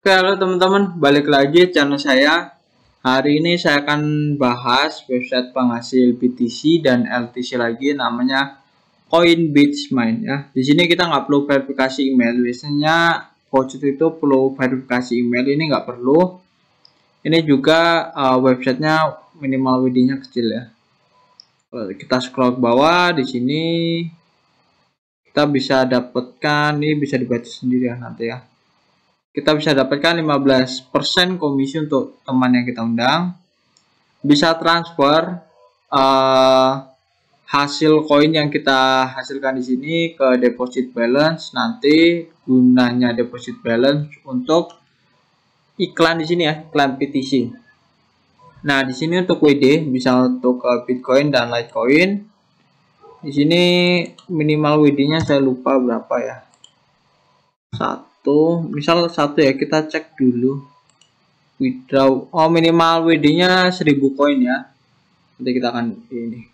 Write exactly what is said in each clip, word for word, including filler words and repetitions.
Oke, halo teman-teman, balik lagi channel saya. Hari ini saya akan bahas website penghasil B T C dan L T C lagi, namanya Coinbitsmine ya. Di sini kita nggak perlu verifikasi email. Biasanya voucher itu perlu verifikasi email, ini nggak perlu. Ini juga uh, websitenya minimal W D-nya kecil ya. Kita scroll ke bawah, di sini kita bisa dapatkan, ini bisa dibaca sendiri ya nanti ya. Kita bisa dapatkan lima belas persen komisi untuk teman yang kita undang. Bisa transfer uh, hasil koin yang kita hasilkan di sini ke deposit balance. Nanti gunanya deposit balance untuk iklan di sini ya, iklan P T C. Nah, di sini untuk W D bisa untuk uh, Bitcoin dan Litecoin. Di sini minimal W D-nya saya lupa berapa ya. Satu Tuh, misal satu ya, kita cek dulu withdraw. Oh, minimal W D-nya seribu koin ya. Nanti kita akan ini.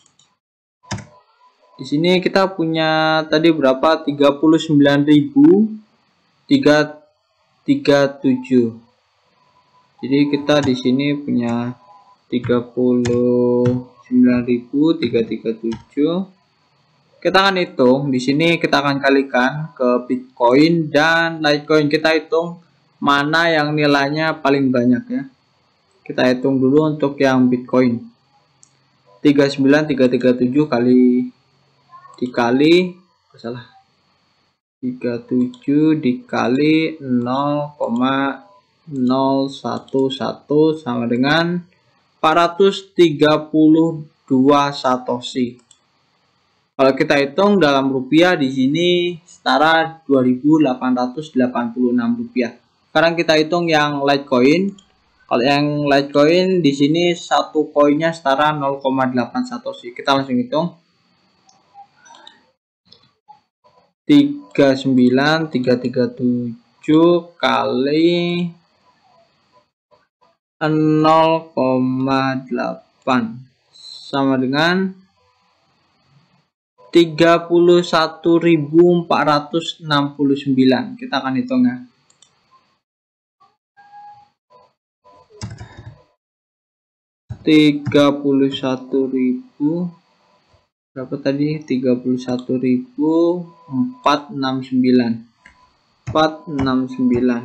Di sini kita punya tadi berapa? tiga puluh sembilan ribu tiga ratus tiga puluh tujuh. Jadi kita di sini punya tiga puluh sembilan ribu tiga ratus tiga puluh tujuh. Kita akan hitung di sini, kita akan kalikan ke Bitcoin dan Litecoin. Kita hitung mana yang nilainya paling banyak ya. Kita hitung dulu untuk yang Bitcoin. tiga puluh sembilan ribu tiga ratus tiga puluh tujuh kali dikali salah. tiga puluh tujuh dikali nol koma nol satu satu sama dengan empat ratus tiga puluh dua satoshi. Kalau kita hitung dalam rupiah di sini setara dua ribu delapan ratus delapan puluh enam rupiah. Sekarang kita hitung yang Litecoin. Kalau yang Litecoin di sini satu koinnya setara nol koma delapan satoshi. Kita langsung hitung. tiga puluh sembilan ribu tiga ratus tiga puluh tujuh kali nol koma delapan sama dengan tiga puluh satu ribu empat ratus enam puluh sembilan. Kita akan hitung ya. tiga puluh satu ribu berapa tadi? tiga puluh satu ribu empat ratus enam puluh sembilan. empat ratus enam puluh sembilan.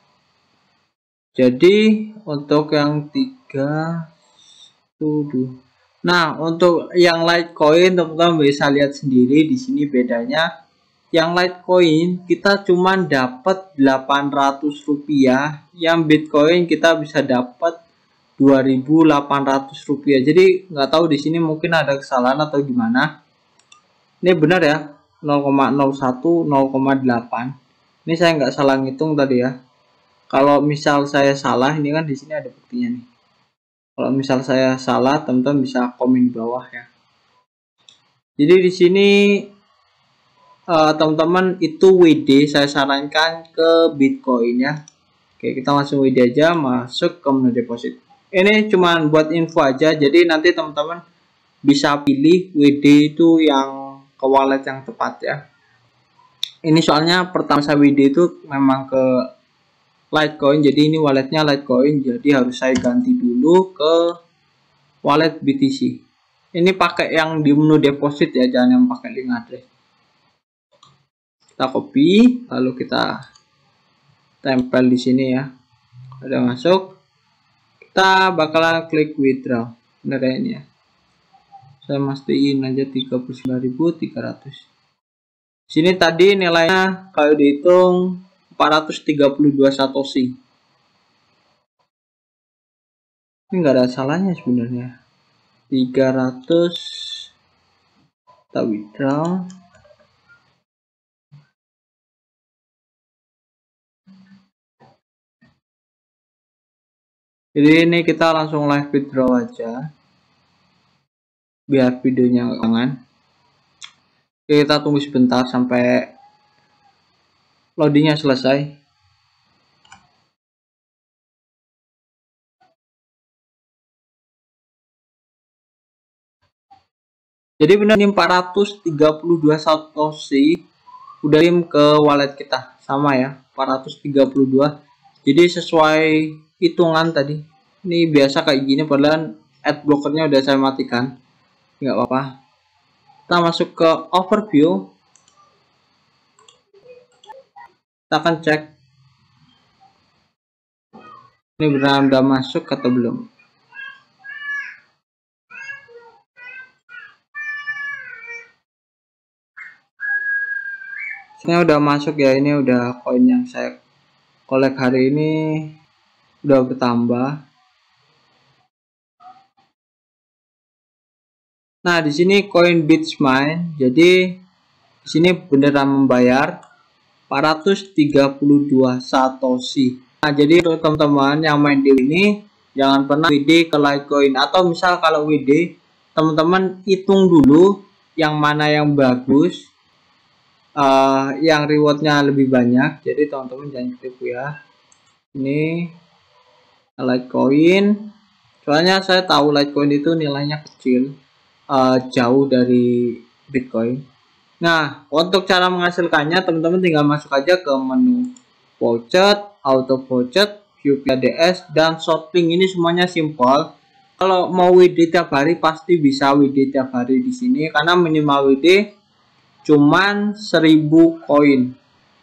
Jadi untuk yang tiga tujuh. Nah, untuk yang Litecoin teman-teman bisa lihat sendiri di sini bedanya. Yang Litecoin kita cuma dapat delapan ratus rupiah, yang Bitcoin kita bisa dapat dua ribu delapan ratus rupiah. Jadi nggak tahu di sini mungkin ada kesalahan atau gimana. Ini benar ya, nol koma nol satu nol koma delapan. Ini saya nggak salah ngitung tadi ya. Kalau misal saya salah, ini kan di sini ada buktinya nih. Kalau misal saya salah, teman-teman bisa komen di bawah ya. Jadi di sini teman-teman uh, itu W D saya sarankan ke Bitcoin ya. Oke, kita langsung W D aja, masuk ke menu deposit. Ini cuma buat info aja. Jadi nanti teman-teman bisa pilih W D itu yang ke wallet yang tepat ya. Ini soalnya pertama saya W D itu memang ke Litecoin, jadi ini walletnya Litecoin, jadi harus saya ganti dulu ke wallet B T C. Ini pakai yang di menu deposit ya, jangan yang pakai link address. Kita copy, lalu kita tempel di sini ya. Udah masuk, kita bakalan klik withdraw. Benar ya ini ya. Saya mastiin aja tiga puluh sembilan ribu tiga ratus. Sini tadi nilainya kalau dihitung empat ratus tiga puluh dua satoshi. Ini enggak ada salahnya sebenarnya. tiga ratus kita withdraw. Jadi ini kita langsung live withdraw aja. Biar videonya jangan. Kita tunggu sebentar sampai loadingnya selesai. Jadi benar ini empat ratus tiga puluh dua satoshi udah kirim ke wallet kita, sama ya, empat ratus tiga puluh dua. Jadi sesuai hitungan tadi. Ini biasa kayak gini, padahal ad blockernya udah saya matikan. Nggak apa-apa. Kita masuk ke overview. Kita akan cek ini benar udah masuk atau belum. Ini udah masuk ya, ini udah koin yang saya kolek hari ini udah bertambah. Nah, di sini koin BitchMine, jadi di sini beneran membayar empat ratus tiga puluh dua satoshi. Nah, jadi untuk teman-teman yang main di ini jangan pernah W D ke Litecoin, atau misal kalau W D teman-teman hitung dulu yang mana yang bagus, uh, yang rewardnya lebih banyak. Jadi teman-teman jangan ketipu ya. Ini Litecoin, soalnya saya tahu Litecoin itu nilainya kecil, uh, jauh dari Bitcoin. Nah, untuk cara menghasilkannya teman-teman tinggal masuk aja ke menu Pouchet, Auto Pouchet, View P D S, dan Sorting. Ini semuanya simpel. Kalau mau W D tiap hari pasti bisa W D tiap hari di sini, karena minimal W D cuman seribu koin.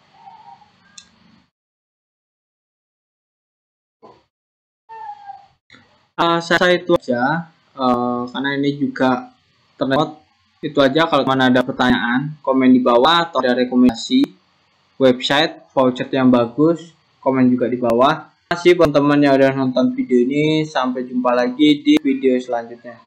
Uh, saya itu aja, uh, karena ini juga terlewat. Itu aja. Kalau mana ada pertanyaan, komen di bawah, atau ada rekomendasi website voucher yang bagus, komen juga di bawah. Terima kasih teman-teman yang udah nonton video ini. Sampai jumpa lagi di video selanjutnya.